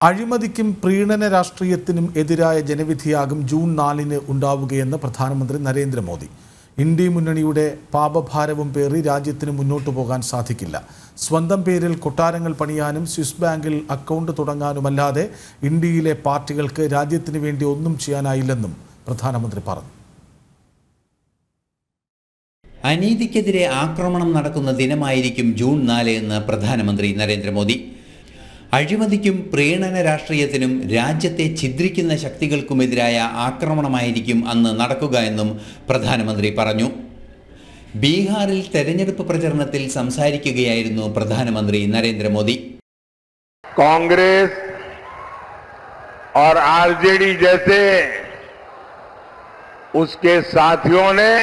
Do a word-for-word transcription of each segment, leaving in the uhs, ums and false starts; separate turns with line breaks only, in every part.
അഴിമതിക്കും പ്രീണന രാഷ്ട്രീയത്തിനും എതിരായ ജനവിധിയാകും ജൂൺ നാലിന് ഉണ്ടാവുകയെന്ന് പ്രധാനമന്ത്രി നരേന്ദ്രമോദി. ഇന്ത്യ മുന്നണിയുടെ പാപഭാരവും പേറി രാജ്യത്തിന് മുന്നോട്ടു പോകാൻ സാധിക്കില്ല. സ്വന്തം പേരിൽ കൊട്ടാരങ്ങൾ പണിയാനും സ്വിസ് ബാങ്കിൽ അക്കൗണ്ട് തുടങ്ങാനുമല്ലാതെ ഇന്ത്യയിലെ പാർട്ടികൾക്ക് രാജ്യത്തിന് വേണ്ടി ഒന്നും ചെയ്യാനായില്ലെന്നും പ്രധാനമന്ത്രി പറഞ്ഞു.
അനീതിക്കെതിരെ ആക്രമണം നടക്കുന്ന ദിനമായിരിക്കും ജൂൺ നാല് എന്ന് പ്രധാനമന്ത്രി നരേന്ദ്രമോദി. അഴിമതിക്കും പ്രീണന രാഷ്ട്രീയത്തിനും രാജ്യത്തെ ഛിദ്രിക്കുന്ന ശക്തികൾക്കുമെതിരായ ആക്രമണമായിരിക്കും അന്ന് നടക്കുക എന്നും പ്രധാനമന്ത്രി പറഞ്ഞു. ബീഹാറിൽ തെരഞ്ഞെടുപ്പ് പ്രചരണത്തിൽ സംസാരിക്കുകയായിരുന്നു പ്രധാനമന്ത്രി നരേന്ദ്രമോദി.
कांग्रेस और आरजेडी जैसे उसके साथियों ने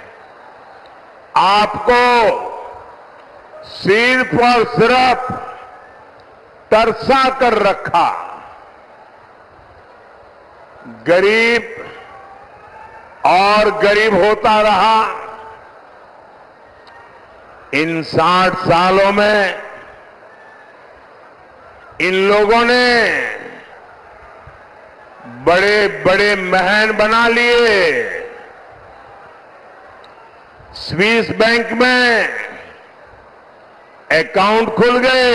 आपको सिर्फ और सिर्फ तरसा कर रखा. गरीब और गरीब होता रहा. इन साठ सालों में इन लोगों ने बड़े बड़े महल बना लिए. स्विस बैंक में अकाउंट खुल गए.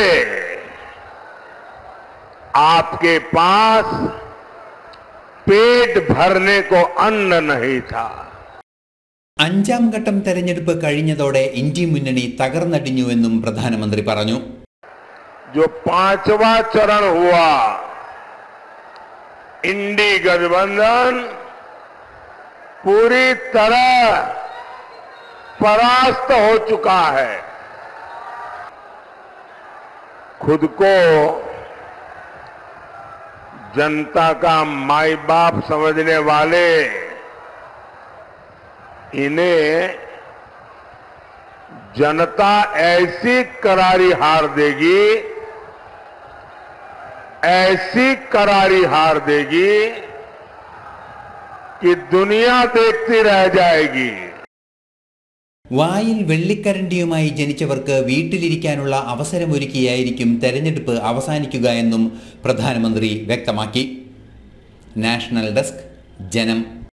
आपके पास पेट भरने को अन्न नहीं था.
അഞ്ചാം ഘട്ടം തെരഞ്ഞെടുപ്പ് കഴിഞ്ഞതോടെ ഇന്ത്യ മുന്നണി തകർന്നടിഞ്ഞുവെന്നും പ്രധാനമന്ത്രി പറഞ്ഞു.
जो पांचवा चरण हुआ, इंडी गठबंधन पूरी तरह परास्त हो चुका है. खुद को जनता का माई बाप समझने वाले इन्हें जनता ऐसी करारी हार देगी, ऐसी करारी हार देगी कि दुनिया देखती रह जाएगी.
വായിൽ വെള്ളിക്കരണ്ടിയുമായി ജനിച്ചവർക്ക് വീട്ടിലിരിക്കാനുള്ള അവസരമൊരുക്കിയായിരിക്കും തെരഞ്ഞെടുപ്പ് അവസാനിക്കുക എന്നും പ്രധാനമന്ത്രി വ്യക്തമാക്കി. നാഷണൽ ഡെസ്ക്, ജനം.